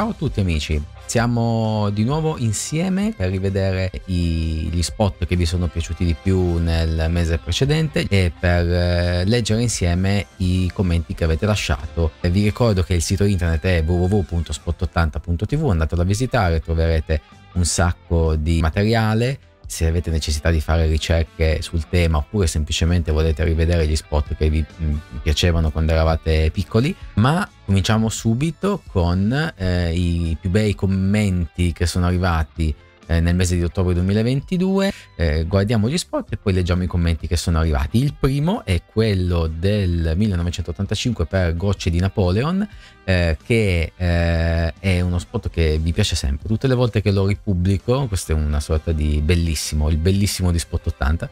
Ciao a tutti amici, siamo di nuovo insieme per rivedere gli spot che vi sono piaciuti di più nel mese precedente e per leggere insieme i commenti che avete lasciato. Vi ricordo che il sito internet è www.spot80.tv, andatelo a visitare, troverete un sacco di materiale. Se avete necessità di fare ricerche sul tema oppure semplicemente volete rivedere gli spot che vi piacevano quando eravate piccoli, ma cominciamo subito con i più bei commenti che sono arrivati nel mese di ottobre 2022. Guardiamo gli spot e poi leggiamo i commenti che sono arrivati. Il primo è quello del 1985 per Gocce di Napoleon, che è uno spot che vi piace sempre. Tutte le volte che lo ripubblico, questo è una sorta di bellissimo, il bellissimo di Spot 80,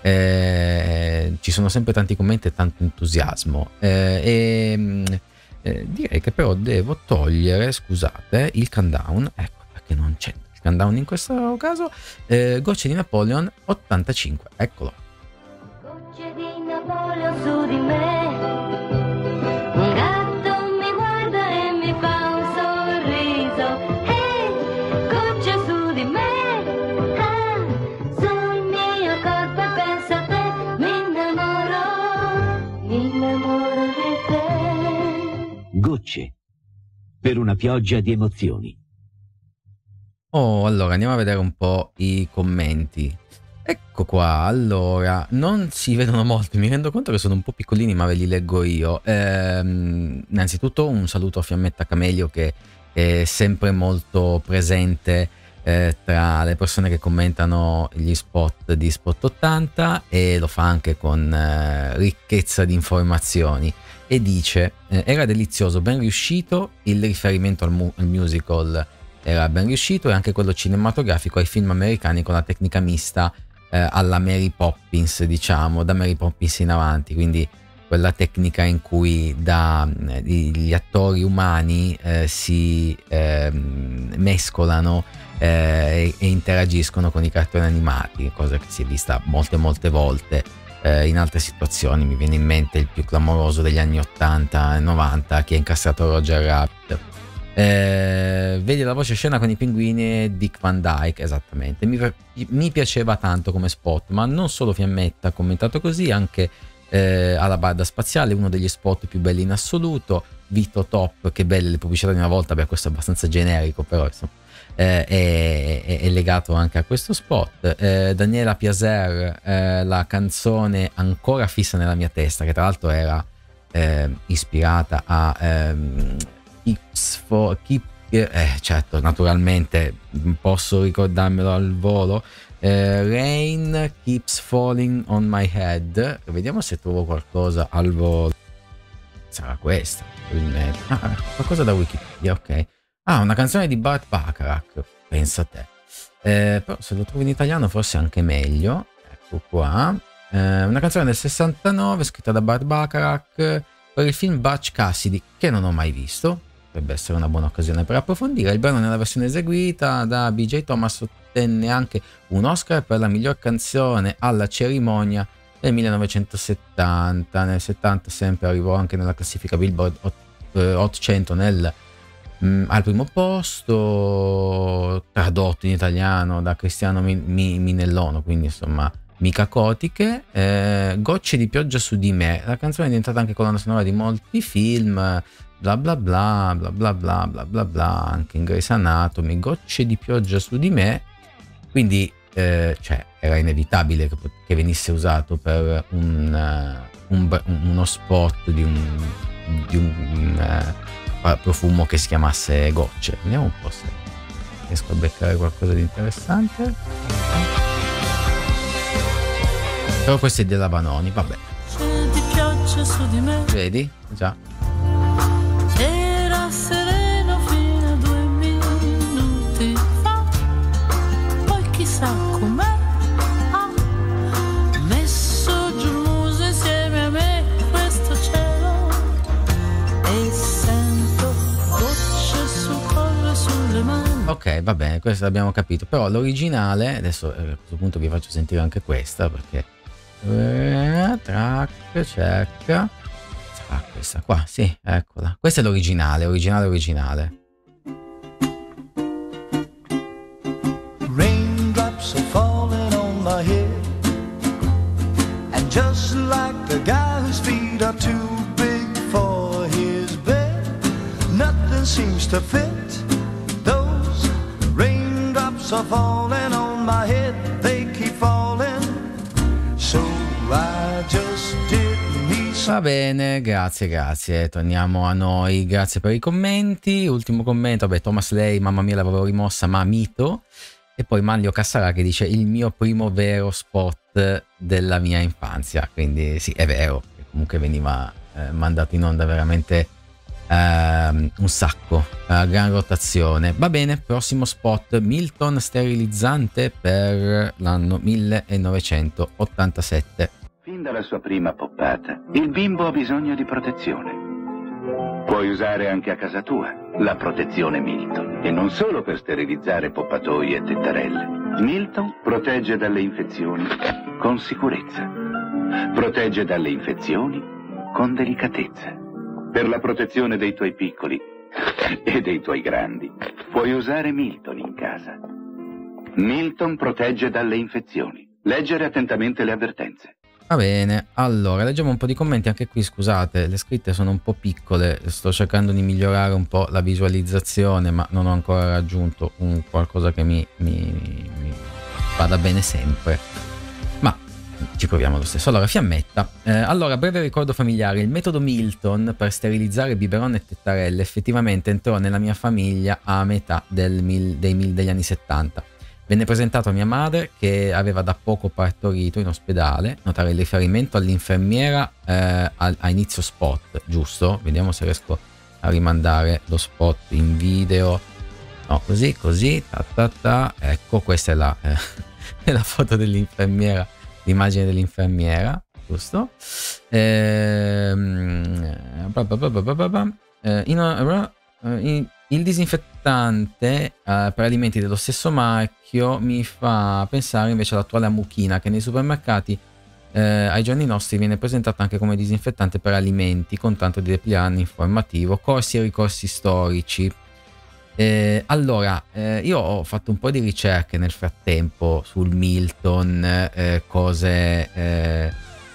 ci sono sempre tanti commenti e tanto entusiasmo. Direi che però devo togliere, scusate, il countdown, ecco perché non c'è il countdown in questo caso. Gocce di Napoleon 85, eccolo. Gocce di Napoleon su di me, un gatto mi guarda e mi fa un sorriso. Hey, gocce su di me, ah, sul mio corpo e pensa a te, mi innamoro di te. Gocce, per una pioggia di emozioni. Oh, allora andiamo a vedere un po' i commenti. Ecco qua, allora, non si vedono molti, mi rendo conto che sono un po' piccolini, ma ve li leggo io. Innanzitutto un saluto a Fiammetta Camelio, che è sempre molto presente tra le persone che commentano gli spot di Spot 80 e lo fa anche con ricchezza di informazioni. E dice, era delizioso, ben riuscito, il riferimento al musical era ben riuscito e anche quello cinematografico ai film americani con la tecnica mista alla Mary Poppins, diciamo, da Mary Poppins in avanti, quindi quella tecnica in cui gli attori umani si mescolano e interagiscono con i cartoni animati, cosa che si è vista molte volte in altre situazioni. Mi viene in mente il più clamoroso degli anni 80 e 90, che ha incassato Roger Rabbit. Vedi la voce scena con i pinguini e Dick Van Dyke, esattamente. Mi piaceva tanto come spot, ma non solo Fiammetta ha commentato così, anche alla Barda Spaziale, uno degli spot più belli in assoluto. Vito Top, che belle le pubblicità di una volta. Beh, questo è abbastanza generico, però insomma è legato anche a questo spot. Daniela Piaser, la canzone ancora fissa nella mia testa, che tra l'altro era ispirata a certo, naturalmente posso ricordarmelo al volo. Rain Keeps Falling on My Head. Vediamo se trovo qualcosa al volo. Sarà questa, qualcosa da Wikipedia, ok. Una canzone di Burt Bacharach, pensa a te. Però se lo trovo in italiano forse anche meglio. Ecco qua, una canzone del 69 scritta da Burt Bacharach per il film Butch Cassidy, che non ho mai visto. Potrebbe essere una buona occasione per approfondire. Il brano nella versione eseguita da B.J. Thomas ottenne anche un Oscar per la miglior canzone alla cerimonia del 1970. Nel 70 sempre arrivò anche nella classifica Billboard Hot 100 al primo posto, tradotto in italiano da Cristiano Minellono, quindi insomma mica cotiche. Gocce di pioggia su di me, la canzone è diventata anche colonna sonora di molti film, bla bla bla bla bla bla bla bla bla, anche in Grey's Anatomy. Gocce di pioggia su di me, quindi era inevitabile che venisse usato per uno spot di un profumo che si chiamasse Gocce. Vediamo un po' se riesco a beccare qualcosa di interessante. Però questo è della Vanoni, vabbè. Di pioggia su di me. Vedi? Già. Era sereno fino a 2 minuti fa. Poi chissà com'è. Ha messo giù il muso insieme a me questo cielo. E sento gocce sul collo e sulle mani. Ok, va bene, questo l'abbiamo capito. Però l'originale, adesso a questo punto vi faccio sentire anche questa, perché track, cerca. Questa qua, sì, eccola. Questa è l'originale. The guy whose feet are too big for his bed. Nothing seems to fit. Those raindrops are falling on my head. They keep falling. So I just did me some. Va bene, grazie. Torniamo a noi. Grazie per i commenti. Ultimo commento, vabbè, Thomas Lay, mamma mia l'avevo rimossa, ma mito. E poi Manlio Cassarà che dice il mio primo vero spot della mia infanzia. Quindi sì, è vero, che comunque veniva mandato in onda veramente un sacco, gran rotazione. Va bene, prossimo spot, Milton sterilizzante per l'anno 1987. Fin dalla sua prima poppata, il bimbo ha bisogno di protezione. Puoi usare anche a casa tua la protezione Milton, e non solo per sterilizzare poppatoi e tettarelle. Milton protegge dalle infezioni con sicurezza. Protegge dalle infezioni con delicatezza. Per la protezione dei tuoi piccoli e dei tuoi grandi, puoi usare Milton in casa. Milton protegge dalle infezioni. Leggere attentamente le avvertenze. Va bene, allora leggiamo un po' di commenti. Anche qui scusate, le scritte sono un po' piccole, sto cercando di migliorare un po' la visualizzazione, ma non ho ancora raggiunto un qualcosa che mi vada bene sempre, ma ci proviamo lo stesso. Allora, Fiammetta, allora, breve ricordo familiare: il metodo Milton per sterilizzare biberon e tettarelle effettivamente entrò nella mia famiglia a metà degli anni 70. Venne presentato a mia madre che aveva da poco partorito in ospedale. Notare il riferimento all'infermiera a inizio spot, giusto? Vediamo se riesco a rimandare lo spot in video. No, così, ecco, questa è la, è la foto dell'infermiera, l'immagine dell'infermiera, giusto? Il disinfettante per alimenti dello stesso marchio mi fa pensare invece all'attuale Amuchina, che nei supermercati ai giorni nostri viene presentato anche come disinfettante per alimenti, con tanto di dépliant informativo, corsi e ricorsi storici. Allora, io ho fatto un po' di ricerche nel frattempo sul Milton, cose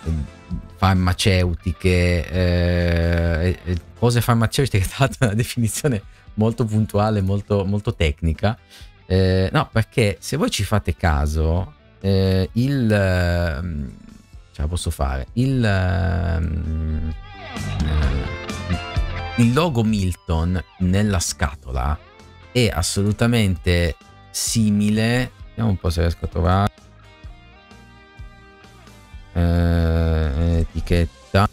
farmaceutiche, cose farmaceutiche, tra l'altro è una definizione molto puntuale, molto tecnica, no, perché se voi ci fate caso, ce la posso fare, il logo Milton nella scatola è assolutamente simile. Vediamo un po' se riesco a trovare etichetta.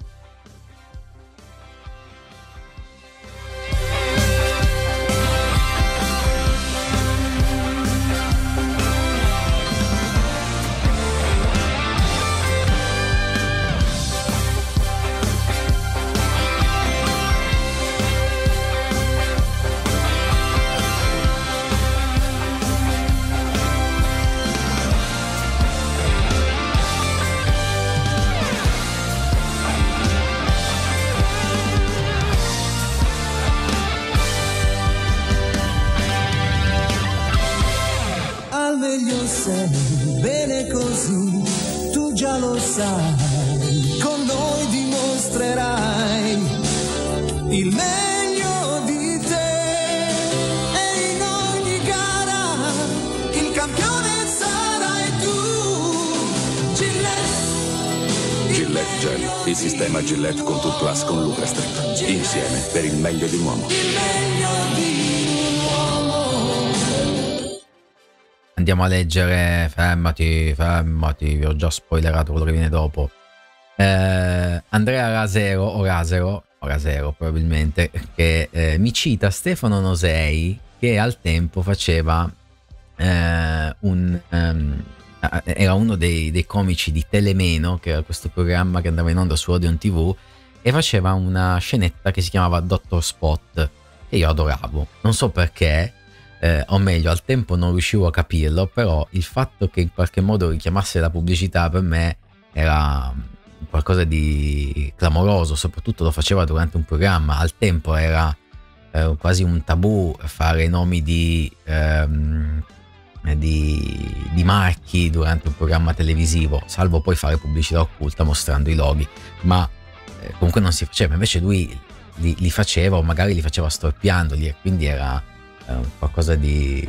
Bene così, tu già lo sai, con noi dimostrerai il meglio di te, e in ogni gara il campione sarai tu. Gillette Gel, il sistema Gillette Contour Plus con Lubrastret, insieme per il meglio di un uomo. Andiamo a leggere, fermati, vi ho già spoilerato quello che viene dopo. Andrea Rasero probabilmente, che mi cita Stefano Nosei, che al tempo faceva era uno dei comici di Telemeno, che era questo programma che andava in onda su Odeon TV, e faceva una scenetta che si chiamava Dottor Spot, che io adoravo, non so perché. O meglio, al tempo non riuscivo a capirlo, però il fatto che in qualche modo richiamasse la pubblicità per me era qualcosa di clamoroso, soprattutto lo faceva durante un programma. Al tempo era quasi un tabù fare nomi di di marchi durante un programma televisivo, salvo poi fare pubblicità occulta mostrando i loghi, ma comunque non si faceva. Invece lui li faceva, o magari li faceva storpiandoli, e quindi era qualcosa di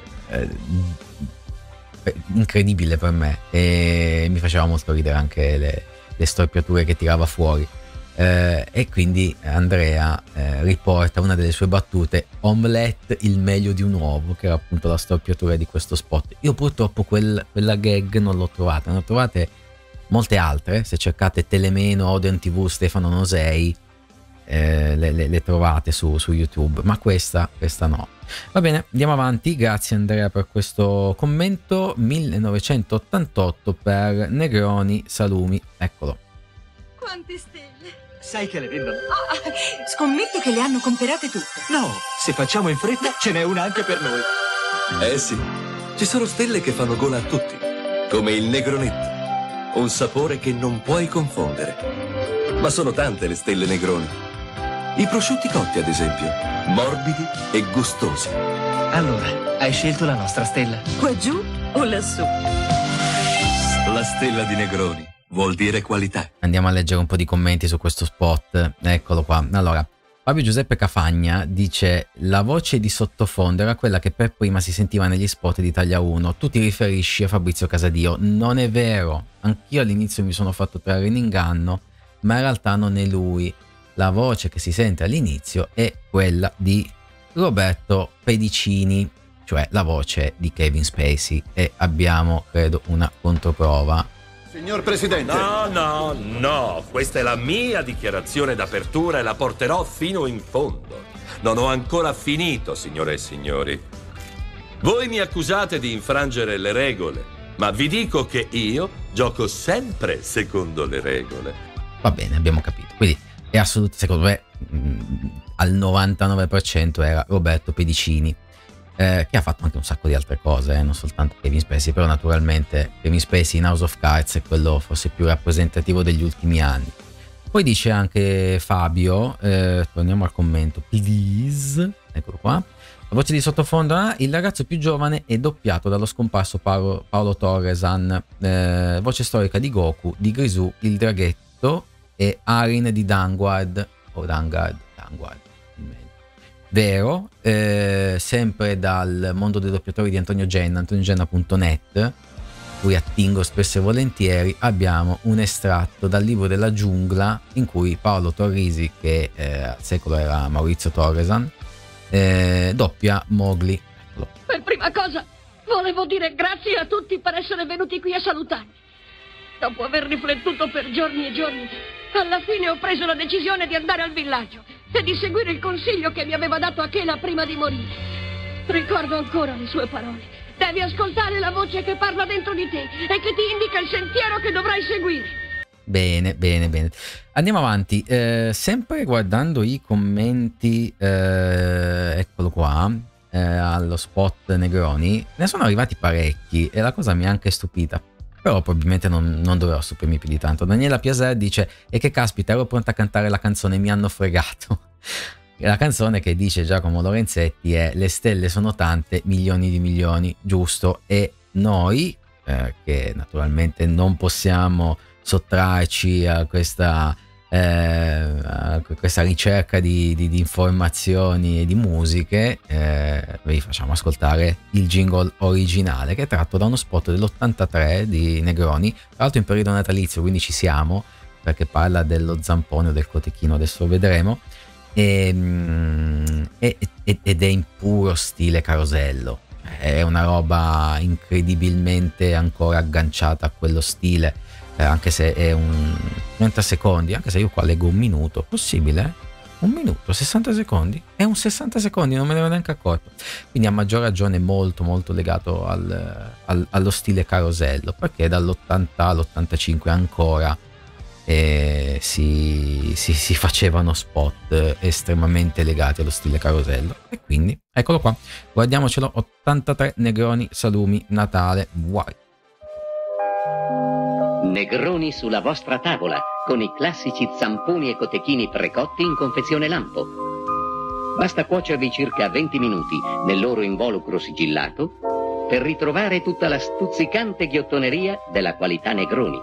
incredibile per me, e mi faceva molto ridere anche le storpiature che tirava fuori. E quindi Andrea riporta una delle sue battute: omelette il meglio di un uovo, che era appunto la storpiatura di questo spot. Io purtroppo quella gag non l'ho trovata, ne ho trovate molte altre. Se cercate Telemeno, Odeon TV, Stefano Nosei, le trovate su YouTube, ma questa no. Va bene, andiamo avanti. Grazie Andrea per questo commento. 1988 per Negroni Salumi, eccolo. Quante stelle! Sai che le vendono? Scommetto che le hanno comperate tutte. No, se facciamo in fretta ce n'è una anche per noi. Eh sì, ci sono stelle che fanno gola a tutti, come il Negronetto, un sapore che non puoi confondere. Ma sono tante le stelle Negroni. I prosciutti cotti, ad esempio, morbidi e gustosi. Allora, hai scelto la nostra stella? Qua giù o lassù? La stella di Negroni vuol dire qualità. Andiamo a leggere un po' di commenti su questo spot. Eccolo qua. Allora, Fabio Giuseppe Cafagna dice: la voce di sottofondo era quella che per prima si sentiva negli spot di Italia 1. Tu ti riferisci a Fabrizio Casadio? Non è vero, anch'io all'inizio mi sono fatto trarre in inganno, ma in realtà non è lui. La voce che si sente all'inizio è quella di Roberto Pedicini, cioè la voce di Kevin Spacey, e abbiamo, credo, una controprova. Signor Presidente. No, questa è la mia dichiarazione d'apertura e la porterò fino in fondo. Non ho ancora finito, signore e signori. Voi mi accusate di infrangere le regole, ma vi dico che io gioco sempre secondo le regole. Va bene, abbiamo capito. Quindi è assoluto, secondo me, al 99% era Roberto Pedicini, che ha fatto anche un sacco di altre cose, non soltanto Kevin Spacey, però naturalmente Kevin Spacey in House of Cards è quello forse più rappresentativo degli ultimi anni. Poi dice anche Fabio, torniamo al commento, please, eccolo qua, la voce di sottofondo: il ragazzo più giovane è doppiato dallo scomparso Paolo Torresan, voce storica di Goku, di Grisù, il draghetto, e Arin di Danguard, o Danguard, vero, sempre dal mondo dei doppiatori di Antonio Genna, antoniogenna.net, cui attingo spesso e volentieri. Abbiamo un estratto dal libro della giungla in cui Paolo Torrisi, che al secolo era Maurizio Torresan, doppia Mowgli. Per prima cosa volevo dire grazie a tutti per essere venuti qui a salutarmi. Dopo aver riflettuto per giorni e giorni, alla fine ho preso la decisione di andare al villaggio e di seguire il consiglio che mi aveva dato Achela prima di morire. Ricordo ancora le sue parole: devi ascoltare la voce che parla dentro di te e che ti indica il sentiero che dovrai seguire. Bene. Andiamo avanti. Sempre guardando i commenti, eccolo qua, allo spot Negroni, ne sono arrivati parecchi e la cosa mi ha anche stupita. Però probabilmente non dovrò stupirmi più di tanto. Daniela Piaser dice: e che caspita, ero pronta a cantare la canzone Mi hanno fregato. La canzone che dice Giacomo Lorenzetti è: le stelle sono tante, milioni di milioni, giusto? E noi, che naturalmente non possiamo sottrarci a questa ricerca di informazioni e di musiche, vi facciamo ascoltare il jingle originale, che è tratto da uno spot dell'83 di Negroni, tra l'altro in periodo natalizio, quindi ci siamo, perché parla dello zampone o del cotechino, adesso lo vedremo, ed è in puro stile Carosello. È una roba incredibilmente ancora agganciata a quello stile, anche se è un 30 secondi, anche se io qua leggo un minuto. Possibile? Un minuto, 60 secondi? È un 60 secondi, non me ne ero neanche accorto. Quindi a maggior ragione molto molto legato allo stile Carosello, perché dall'80 all'85 ancora si facevano spot estremamente legati allo stile Carosello. E quindi eccolo qua, guardiamocelo. 83 Negroni Salumi Natale, vai. Negroni sulla vostra tavola, con i classici zamponi e cotechini precotti in confezione lampo. Basta cuocerli circa 20 minuti nel loro involucro sigillato per ritrovare tutta la stuzzicante ghiottoneria della qualità Negroni.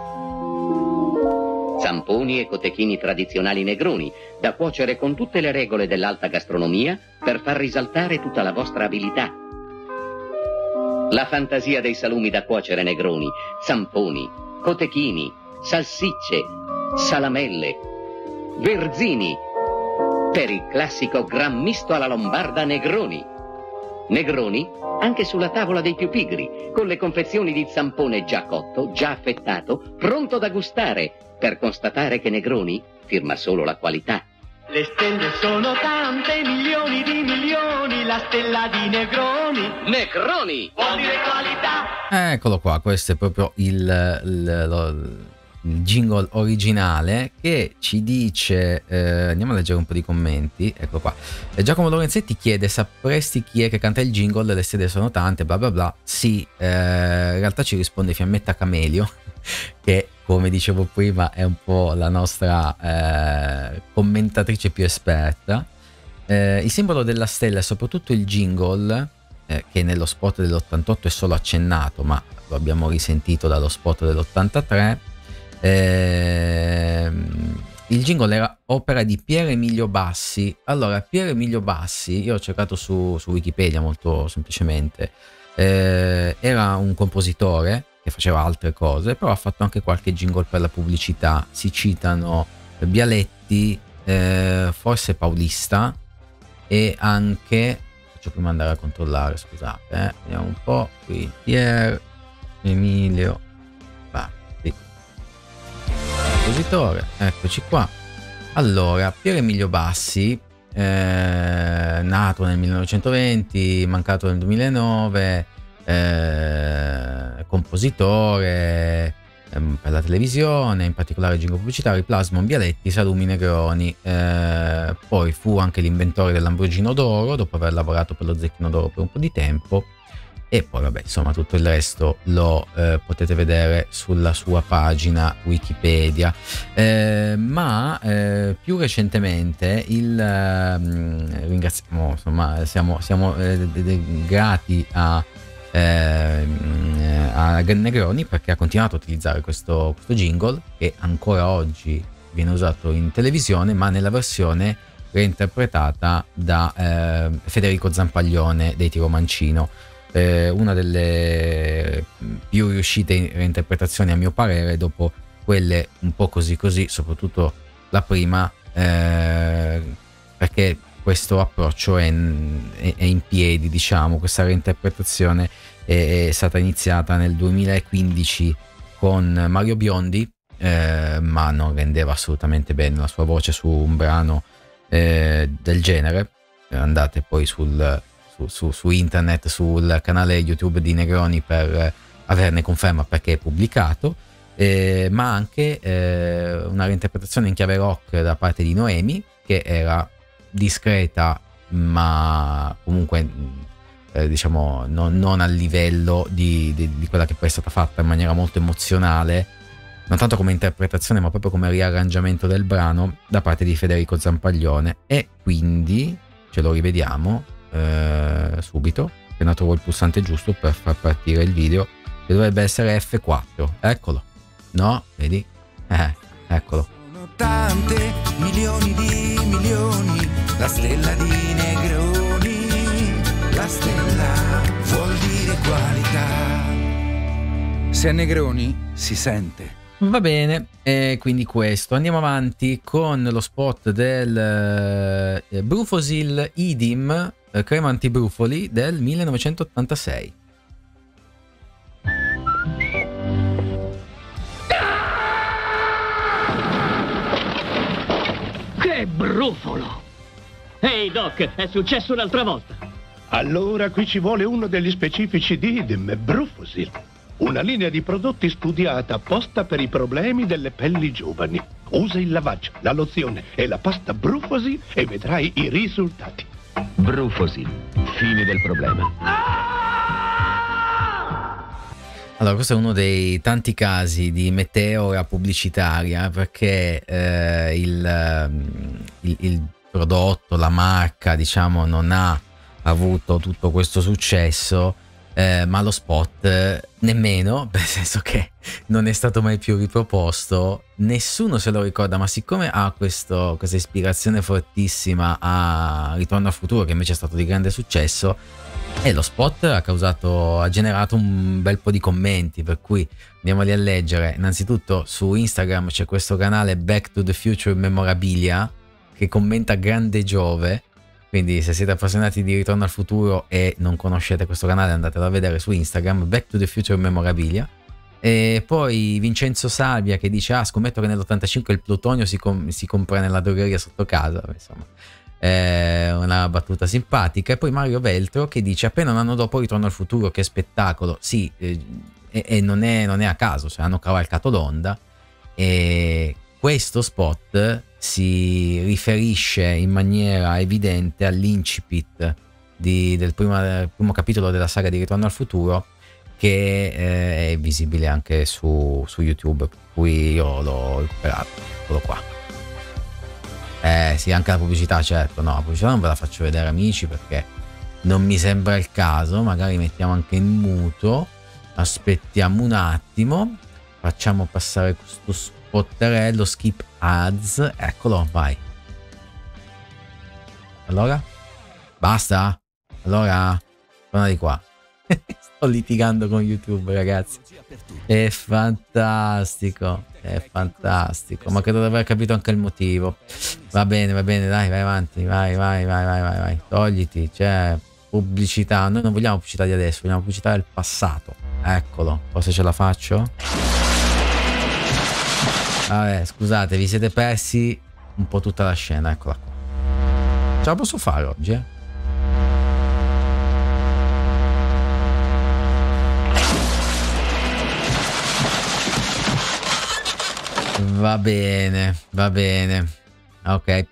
Zamponi e cotechini tradizionali Negroni, da cuocere con tutte le regole dell'alta gastronomia per far risaltare tutta la vostra abilità. La fantasia dei salumi da cuocere Negroni, zamponi, cotechini, salsicce, salamelle, verzini, per il classico gran misto alla lombarda Negroni. Negroni anche sulla tavola dei più pigri, con le confezioni di zampone già cotto, già affettato, pronto da gustare, per constatare che Negroni firma solo la qualità. Le stelle sono tante, milioni di milioni, la stella di Negroni. Negroni! Vuol dire qualità. Eccolo qua, questo è proprio il jingle originale che ci dice, andiamo a leggere un po' di commenti, ecco qua. Giacomo Lorenzetti chiede: sapresti chi è che canta il jingle? Le stelle sono tante, bla bla bla. Sì, in realtà ci risponde Fiammetta Camelio, che come dicevo prima è un po' la nostra commentatrice più esperta. Il simbolo della stella e soprattutto il jingle, che nello spot dell'88 è solo accennato, ma lo abbiamo risentito dallo spot dell'83. Il jingle era opera di Pier Emilio Bassi. Allora, Pier Emilio Bassi, io ho cercato su Wikipedia molto semplicemente, era un compositore che faceva altre cose, però ha fatto anche qualche jingle per la pubblicità. Si citano Bialetti, forse Paulista, e anche, faccio prima andare a controllare, scusate, vediamo un po' qui, Pier Emilio Bassi, compositore, eccoci qua. Allora, Pier Emilio Bassi, nato nel 1920, mancato nel 2009, compositore per la televisione, in particolare jingle pubblicitari, Plasmon, Bialetti, Salumi, Negroni. Poi fu anche l'inventore dell'Ambrogino d'Oro, dopo aver lavorato per lo Zecchino d'Oro per un po' di tempo. E poi vabbè, insomma, tutto il resto lo potete vedere sulla sua pagina Wikipedia. Ma più recentemente ringraziamo, insomma, siamo grati a Negroni, perché ha continuato a utilizzare questo jingle, che ancora oggi viene usato in televisione, ma nella versione reinterpretata da Federico Zampaglione dei Tiro Mancino. Una delle più riuscite reinterpretazioni a mio parere, dopo quelle un po' così, soprattutto la prima, perché questo approccio è in piedi, diciamo. Questa reinterpretazione è stata iniziata nel 2015 con Mario Biondi, ma non rendeva assolutamente bene la sua voce su un brano del genere. Andate poi su internet, sul canale YouTube di Negroni per averne conferma, perché è pubblicato, ma anche una reinterpretazione in chiave rock da parte di Noemi, che era discreta, ma comunque diciamo non al livello di quella che poi è stata fatta in maniera molto emozionale, non tanto come interpretazione ma proprio come riarrangiamento del brano da parte di Federico Zampaglione. E quindi ce lo rivediamo subito, appena trovo il pulsante giusto per far partire il video, che dovrebbe essere F4. Eccolo, no? Vedi? Eccolo. Sono tante, milioni di milioni, la stella di Negroni. La stella vuol dire qualità. Se è Negroni si sente. Va bene, e quindi questo. Andiamo avanti con lo spot del Brufosil Idim, crema antibrufoli, del 1986. Che brufolo! Ehi Doc, è successo un'altra volta. Allora qui ci vuole uno degli specifici di Idem, Brufosil. Una linea di prodotti studiata apposta per i problemi delle pelli giovani. Usa il lavaggio, la lozione e la pasta Brufosil e vedrai i risultati. Brufosil, fine del problema. Allora, questo è uno dei tanti casi di meteora pubblicitaria, perché il prodotto, la marca, diciamo, non ha avuto tutto questo successo ma lo spot nemmeno, nel senso che non è stato mai più riproposto, nessuno se lo ricorda, ma siccome ha questa ispirazione fortissima a Ritorno al futuro, che invece è stato di grande successo, e lo spot ha generato un bel po' di commenti, per cui andiamoli a leggere. Innanzitutto su Instagram c'è questo canale Back to the Future Memorabilia che commenta grande Giove, quindi se siete appassionati di Ritorno al futuro e non conoscete questo canale, andatelo a vedere su Instagram, Back to the Future Memorabilia. E poi Vincenzo Salvia che dice: scommetto che nell'85 il plutonio si compra nella drogheria sotto casa. Insomma, è una battuta simpatica. E poi Mario Veltro che dice: appena un anno dopo Ritorno al futuro, che spettacolo. Sì, e non è a caso, cioè hanno cavalcato l'onda, e questo spot si riferisce in maniera evidente all'incipit del primo capitolo della saga di Ritorno al futuro, che è visibile anche su YouTube, per cui io l'ho recuperato. Eccolo qua. Sì, anche la pubblicità, certo. No, la pubblicità non ve la faccio vedere, amici, perché non mi sembra il caso. Magari mettiamo anche in muto, aspettiamo un attimo, facciamo passare questo spotterello, skip ads, eccolo, vai. Allora? Basta? Allora? Torna di qua. Sto litigando con YouTube, ragazzi. È fantastico, ma credo di aver capito anche il motivo. Va bene, dai, vai avanti, vai. Togliti, c'è pubblicità. Noi non vogliamo pubblicità di adesso, vogliamo pubblicità del passato. Eccolo, forse ce la faccio? Vabbè, scusate, vi siete persi un po' tutta la scena, eccola qua. Ce la posso fare oggi, Va bene. Ok.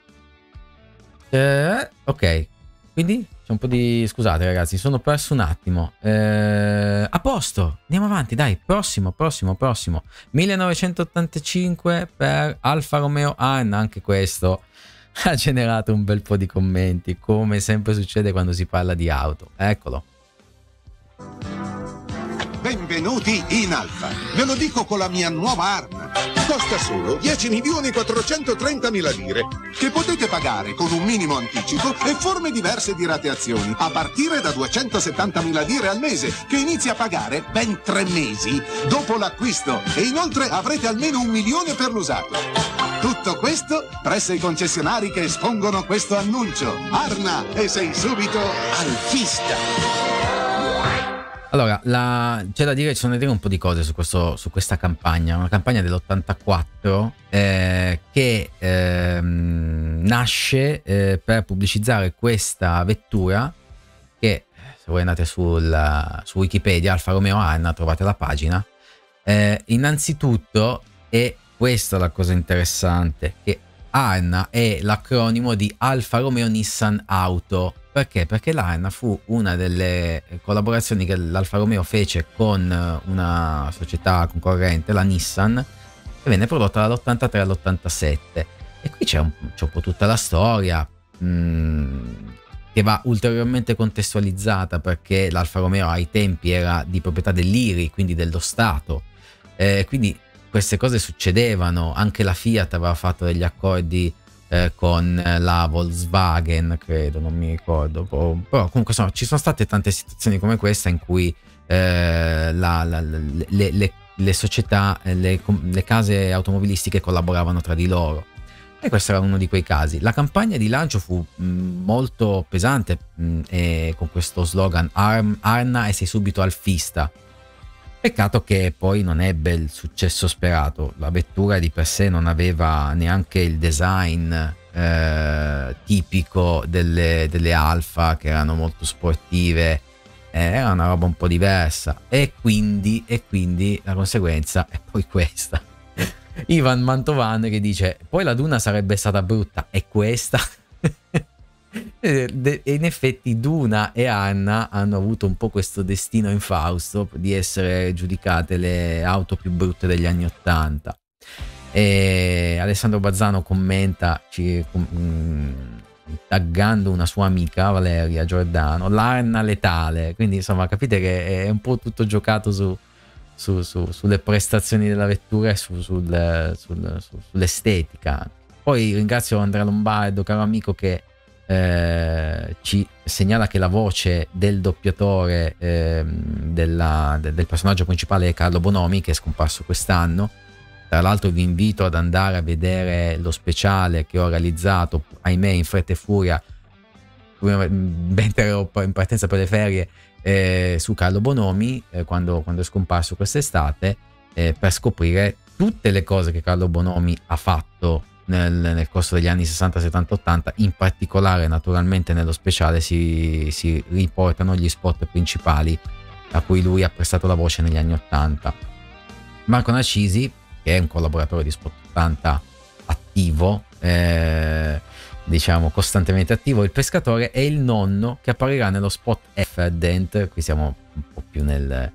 Ok. Quindi c'è un po' di... Scusate ragazzi, sono perso un attimo. A posto. Andiamo avanti, dai. Prossimo. 1985 per Alfa Romeo Anna. Anche questo ha generato un bel po' di commenti, come sempre succede quando si parla di auto. Eccolo. Benvenuti in Alfa. Ve lo dico con la mia nuova arma. Costa solo 10.430.000 lire, che potete pagare con un minimo anticipo e forme diverse di rateazioni, a partire da 270.000 lire al mese, che inizia a pagare ben 3 mesi dopo l'acquisto. E inoltre avrete almeno 1 milione per l'usato. Tutto questo presso i concessionari che espongono questo annuncio. Arna, e sei subito alfista. Allora, c'è da dire, ci sono da dire un po' di cose su questa campagna, una campagna dell'84 che nasce per pubblicizzare questa vettura che, se voi andate su Wikipedia, Alfa Romeo Anna, trovate la pagina. Innanzitutto, e questa è la cosa interessante, che ANA è l'acronimo di Alfa Romeo Nissan Auto. Perché? Perché l'ANA fu una delle collaborazioni che l'Alfa Romeo fece con una società concorrente, la Nissan, che venne prodotta dall'83 all'87. E qui c'è un po' tutta la storia che va ulteriormente contestualizzata, perché l'Alfa Romeo ai tempi era di proprietà dell'IRI, quindi dello Stato. Quindi queste cose succedevano. Anche la Fiat aveva fatto degli accordi con la Volkswagen, credo, non mi ricordo, però comunque ci sono state tante situazioni come questa in cui le società, le case automobilistiche collaboravano tra di loro, e questo era uno di quei casi. La campagna di lancio fu molto pesante, con questo slogan Arna e sei subito alfista. Peccato che poi non ebbe il successo sperato. La vettura di per sé non aveva neanche il design tipico delle Alfa, che erano molto sportive, era una roba un po' diversa, e quindi la conseguenza è poi questa. Ivan Mantovan che dice: poi la Duna sarebbe stata brutta, e questa... E in effetti Duna e Anna hanno avuto un po' questo destino infausto di essere giudicate le auto più brutte degli anni '80. E Alessandro Bazzano commenta, taggando una sua amica Valeria Giordano, l'arna letale. Quindi insomma capite che è un po' tutto giocato sulle prestazioni della vettura e sull'estetica. Poi ringrazio Andrea Lombardo, caro amico, che ci segnala che la voce del doppiatore del personaggio principale è Carlo Bonomi, che è scomparso quest'anno. Tra l'altro vi invito ad andare a vedere lo speciale che ho realizzato, ahimè in fretta e furia, mentre ero in partenza per le ferie, su Carlo Bonomi, quando è scomparso quest'estate, per scoprire tutte le cose che Carlo Bonomi ha fatto nel corso degli anni 60, 70, 80. In particolare, naturalmente, nello speciale si riportano gli spot principali a cui lui ha prestato la voce negli anni 80. Marco Narcisi, che è un collaboratore di Spot 80 attivo, diciamo costantemente attivo, il pescatore è il nonno che apparirà nello spot Efferdent. Qui siamo un po' più nella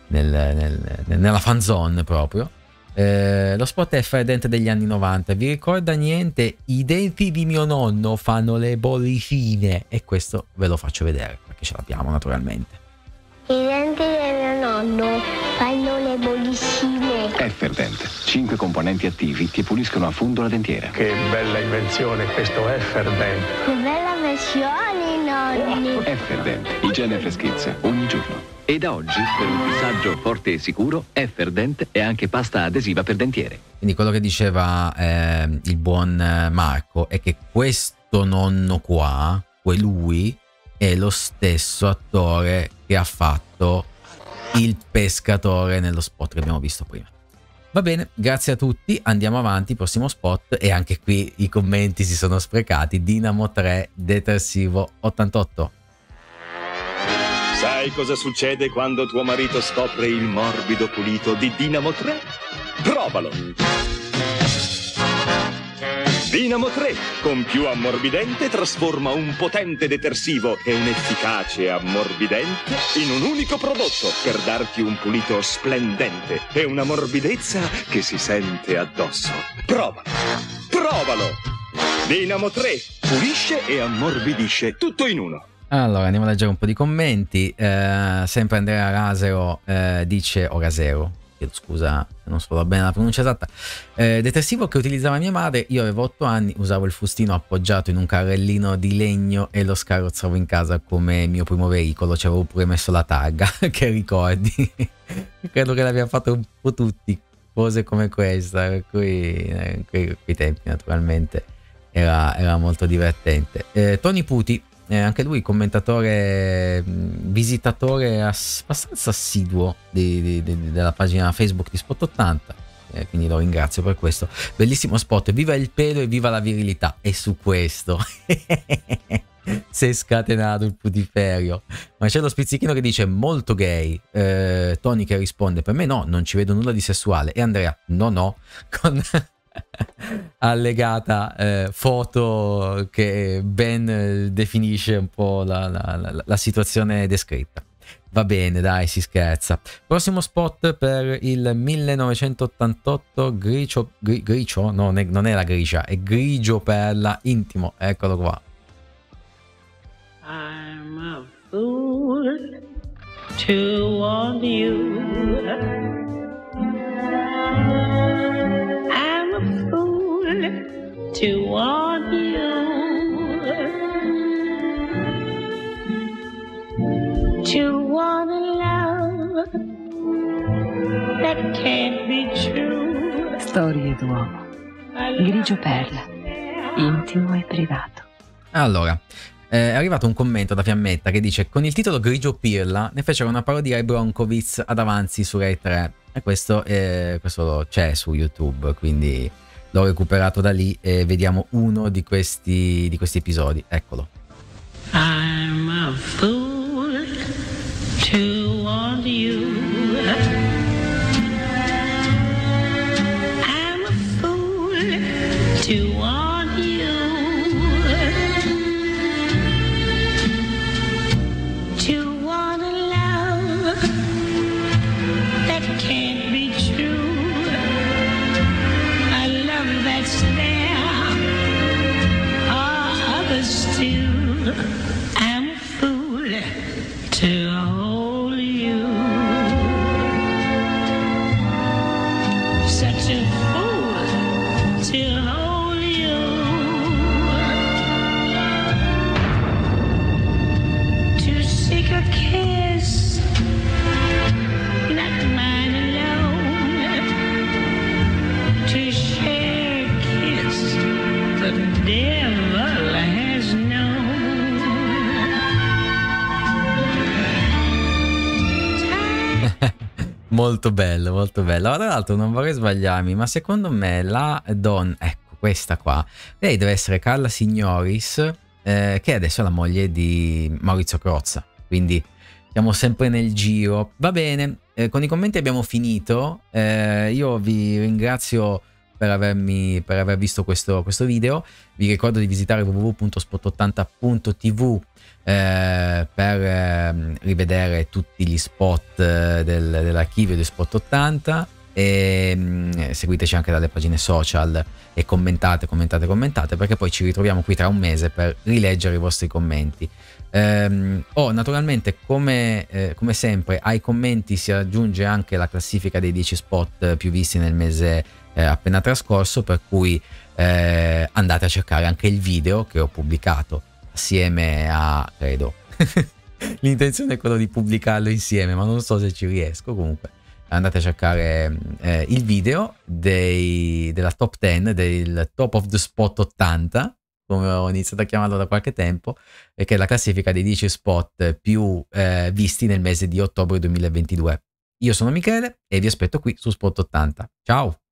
fan zone proprio. Lo spot Efferdent degli anni 90. Vi ricorda niente? I denti di mio nonno fanno le bollicine, e questo ve lo faccio vedere perché ce l'abbiamo naturalmente. I denti del mio nonno fanno le bollicine. Efferdent, 5 componenti attivi che puliscono a fondo la dentiera. Che bella invenzione questo Efferdent. Che bella versione, nonni. Efferdent, igiene e freschezza ogni giorno. E da oggi, per un fissaggio forte e sicuro, Efferdent è anche pasta adesiva per dentiere. Quindi quello che diceva il buon Marco è che questo nonno qua, lui, è lo stesso attore che ha fatto il pescatore nello spot che abbiamo visto prima. Va bene, grazie a tutti, andiamo avanti, prossimo spot. E anche qui i commenti si sono sprecati. Dinamo 3 detersivo 88. Sai cosa succede quando tuo marito scopre il morbido pulito di Dinamo 3? Provalo! Dinamo 3, con più ammorbidente, trasforma un potente detersivo e un efficace ammorbidente in un unico prodotto per darti un pulito splendente e una morbidezza che si sente addosso. Provalo! Provalo! Dinamo 3 pulisce e ammorbidisce tutto in uno. Allora, andiamo a leggere un po' di commenti. Sempre Andrea Rasero dice, o Rasero, chiedo scusa, non so bene la pronuncia esatta. Detersivo che utilizzava mia madre, io avevo 8 anni, usavo il fustino appoggiato in un carrellino di legno e lo scarrozzavo in casa come mio primo veicolo, ci avevo pure messo la targa. Che ricordi? Credo che l'abbiamo fatto un po' tutti, cose come questa, per cui quei tempi naturalmente era molto divertente. Tony Puti, anche lui commentatore, visitatore abbastanza assiduo della pagina Facebook di Spot 80, quindi lo ringrazio per questo. Bellissimo spot, viva il pelo e viva la virilità. E su questo si è scatenato il putiferio. Ma c'è lo spizzichino che dice molto gay. Tony che risponde, per me no, non ci vedo nulla di sessuale. E Andrea, no, con allegata foto che ben definisce un po' la situazione descritta. Va bene, dai, si scherza. Prossimo spot per il 1988, Gricio, no, non è la gricia, è Grigio Perla Intimo, eccolo qua. I'm a fool to want you. I'm a fool to want you. To want a love that can't be true. Storie d'uomo. Grigio Perla, intimo e privato. Allora, è arrivato un commento da Fiammetta che dice: con il titolo Grigio Pirla ne fecero una parodia ai Broncovic ad Avanzi su Rai 3, e questo c'è su YouTube, quindi l'ho recuperato da lì e vediamo uno di questi episodi. Eccolo. I'm a fool to want you. I'm a fool to want you. To want a love that can't be true. A love that's there, or others to hold you. Such a fool to hold you. To seek a kiss, not mine alone. To share a kiss the devil has known. Molto bello, molto bello. Tra l'altro non vorrei sbagliarmi, ma secondo me la donna, ecco questa qua, lei deve essere Carla Signoris, che adesso è la moglie di Maurizio Crozza, quindi siamo sempre nel giro. Va bene, con i commenti abbiamo finito. Io vi ringrazio per aver visto questo video. Vi ricordo di visitare www.spot80.tv per rivedere tutti gli spot dell'archivio di Spot 80, e seguiteci anche dalle pagine social e commentate, perché poi ci ritroviamo qui tra un mese per rileggere i vostri commenti. Naturalmente come sempre ai commenti si aggiunge anche la classifica dei 10 spot più visti nel mese appena trascorso, per cui andate a cercare anche il video che ho pubblicato assieme a, credo l'intenzione è quello di pubblicarlo insieme, ma non so se ci riesco. Comunque andate a cercare il video della top 10, del Top of the Spot 80, come ho iniziato a chiamarlo da qualche tempo, e che è la classifica dei 10 spot più visti nel mese di ottobre 2022. Io sono Michele e vi aspetto qui su Spot 80. Ciao!